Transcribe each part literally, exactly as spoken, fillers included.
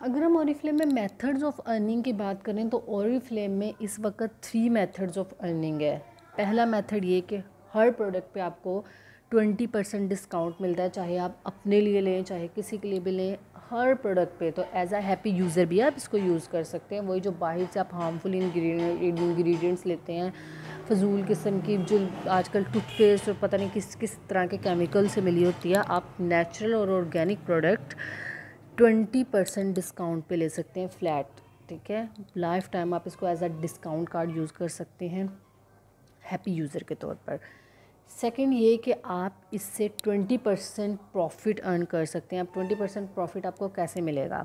अगर हम ओरिफ्लेम में मेथड्स ऑफ अर्निंग की बात करें तो ओरिफ्लेम में इस वक्त थ्री मेथड्स ऑफ अर्निंग है। पहला मेथड ये कि हर प्रोडक्ट पे आपको ट्वेंटी परसेंट डिस्काउंट मिलता है, चाहे आप अपने लिए लें चाहे किसी के लिए भी लें, हर प्रोडक्ट पे। तो एज अ हैप्पी यूज़र भी आप इसको यूज़ कर सकते हैं। वही जो बाहर से आप हार्मफुल इंग्रेडिएंट्स लेते हैं, फजूल किस्म की जो आजकल टूथपेस्ट और पता नहीं किस किस तरह के केमिकल से मिली होती है, आप नेचुरल और organic product twenty percent discount पे ले सकते हैं फ्लैट। ठीक है, लाइफ टाइम आप इसको as a discount card use कर सकते हैं हैप्पी यूज़र के तौर पर। सेकंड ये कि आप इससे ट्वेंटी परसेंट प्रॉफिट अर्न कर सकते हैं। अब ट्वेंटी परसेंट प्रॉफिट आपको कैसे मिलेगा?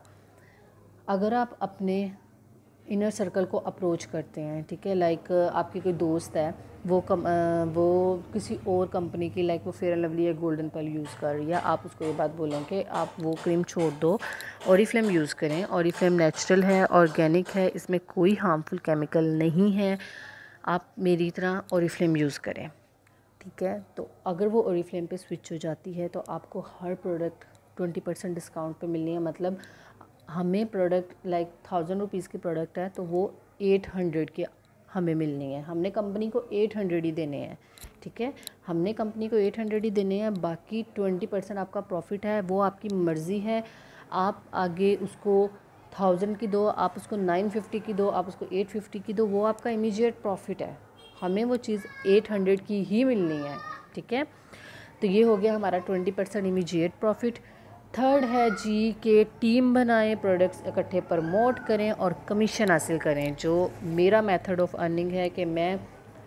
अगर आप अपने इनर सर्कल को अप्रोच करते हैं, ठीक है, लाइक आपके कोई दोस्त है, वो कम वो किसी और कंपनी की, लाइक वो फेयर एंड लवली या गोल्डन पल यूज़ कर रही है, आप उसको ये बात बोलें कि आप वो क्रीम छोड़ दो, ओरिफ्लेम यूज़ करें। ओरिफ्लेम नेचुरल है, ऑर्गेनिक है, इसमें कोई हार्मफुल केमिकल नहीं है, आप मेरी तरह ओरिफ्लेम यूज़ करें। ठीक है, तो अगर वो ओरिफ्लेम पे स्विच हो जाती है तो आपको हर प्रोडक्ट ट्वेंटी परसेंट डिस्काउंट पे मिलनी है। मतलब हमें प्रोडक्ट लाइक थाउजेंड रुपीज़ की प्रोडक्ट है तो वो एट हंड्रेड की हमें मिलनी है। हमने कंपनी को एट हंड्रेड ही देने हैं। ठीक है, हमने कंपनी को एट हंड्रेड ही देने हैं, बाकी ट्वेंटी परसेंट आपका प्रॉफिट है, वो आपकी मर्ज़ी है। आप आगे उसको थाउजेंड की दो, आप उसको नाइन फिफ्टी की दो, आप उसको एट फिफ्टी की दो, वो आपका इमीडिएट प्रॉफिट है। हमें वो चीज़ एट हंड्रेड की ही मिलनी है। ठीक है, तो ये हो गया हमारा twenty percent immediate profit. Third है जी कि टीम बनाएं, प्रोडक्ट्स इकट्ठे प्रमोट करें और कमीशन हासिल करें। जो मेरा मेथड ऑफ अर्निंग है कि मैं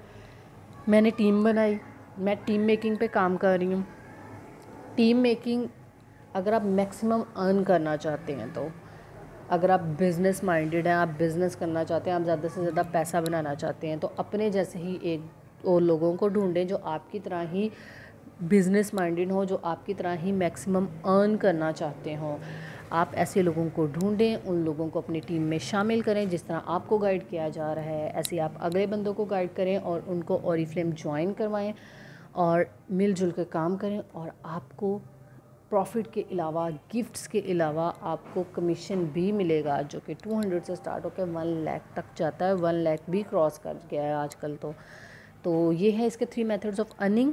मैंने टीम बनाई, मैं टीम मेकिंग पे काम कर रही हूँ। टीम मेकिंग अगर आप मैक्सिमम अर्न करना चाहते हैं, तो अगर आप बिज़नेस माइंडेड हैं, आप बिज़नेस करना चाहते हैं, आप ज़्यादा से ज़्यादा पैसा बनाना चाहते हैं, तो अपने जैसे ही एक और लोगों को ढूंढें जो आपकी तरह ही बिज़नेस माइंडेड हो, जो आपकी तरह ही मैक्सिमम अर्न करना चाहते हों। आप ऐसे लोगों को ढूंढें, उन लोगों को अपनी टीम में शामिल करें। जिस तरह आपको गाइड किया जा रहा है ऐसे आप अगले बंदों को गाइड करें और उनको ओरिफ्लेम ज्वाइन करवाएं और मिलजुल कर काम करें। और आपको प्रॉफिट के अलावा, गिफ्ट्स के अलावा आपको कमीशन भी मिलेगा, जो कि टू हंड्रेड से स्टार्ट होकर वन लाख तक जाता है। वन लाख भी क्रॉस कर गया है आजकल तो। तो ये है इसके थ्री मेथड्स ऑफ अर्निंग।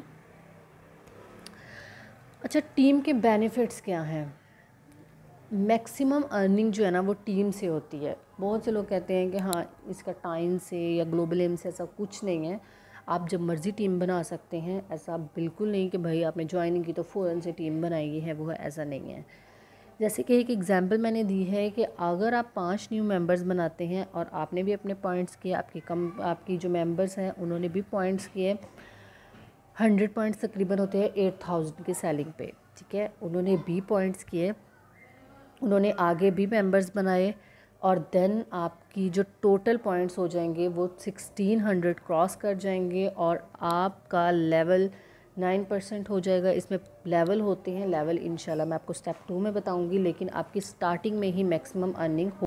अच्छा, टीम के बेनिफिट्स क्या हैं? मैक्सिमम अर्निंग जो है ना वो टीम से होती है। बहुत से लोग कहते हैं कि हाँ इसका टाइम से या ग्लोबल एम से ऐसा कुछ नहीं है, आप जब मर्ज़ी टीम बना सकते हैं। ऐसा बिल्कुल नहीं कि भाई आपने ज्वाइनिंग की तो फ़ौरन से टीम बनाई है, वो ऐसा नहीं है। जैसे कि एक एग्जांपल मैंने दी है कि अगर आप पांच न्यू मेंबर्स बनाते हैं और आपने भी अपने पॉइंट्स किए, आपकी कम आपकी जो मेंबर्स हैं उन्होंने भी पॉइंट्स किए, हंड्रेड पॉइंट्स तकरीबन होते हैं एट थाउजेंड के सेलिंग पे। ठीक है, उन्होंने भी पॉइंट्स किए, उन्होंने आगे भी मेंबर्स बनाए, और देन आपकी जो टोटल पॉइंट्स हो जाएंगे वो सिक्सटीन हंड्रेड क्रॉस कर जाएंगे और आपका लेवल नाइन परसेंट हो जाएगा। इसमें लेवल होते हैं, लेवल इंशाल्लाह मैं आपको स्टेप टू में बताऊंगी, लेकिन आपकी स्टार्टिंग में ही मैक्सिमम अर्निंग हो